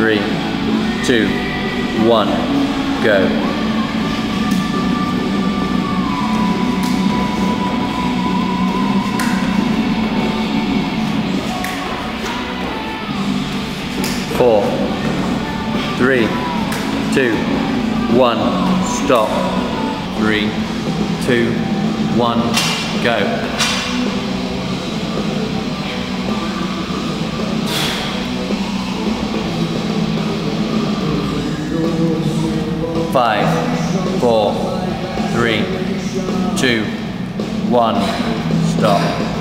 3, 2, 1, go. 4, 3, 2, 1, stop. 3, 2, 1, go. 5, 4, 3, 2, 1, stop.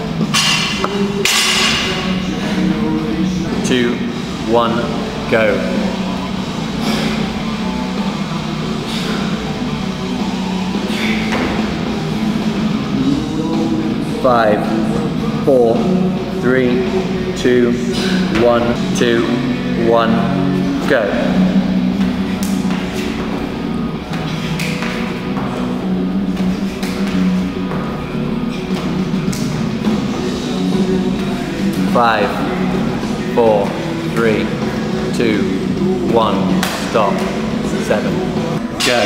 2, 1, go. 5, 4, 3, 2, 1, 2, 1, go. 5, 4, 3, 2, 1, stop. 7, go.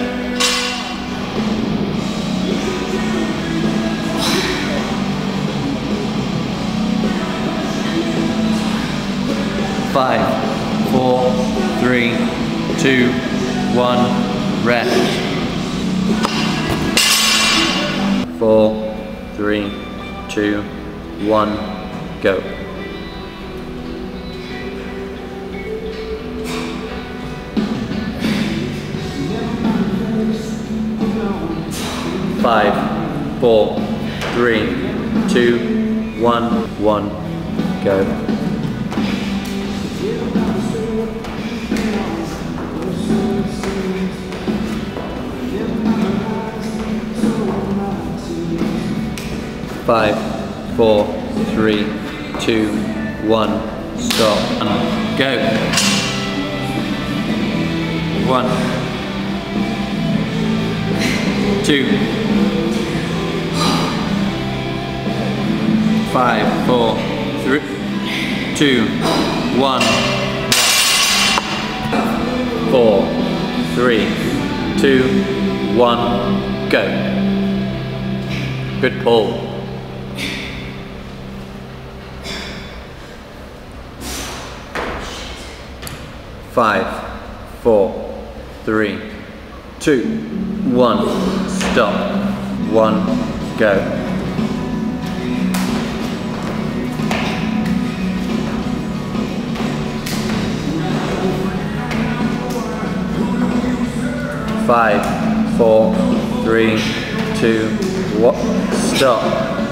5, 4, 3, 2, 1, rest. 4, 3, 2, 1, go. 5, 4, 3, 2, 1, 1, go. 5, 4, 3, 2, 1, stop, and go. 1, 2, 5, 4, 3, 2, 1, 4, 3, 2, 1, go. Good pull. 5, 4, 3, 2, 1, stop. 1, go. 5, 4, 3, 2, 1, stop.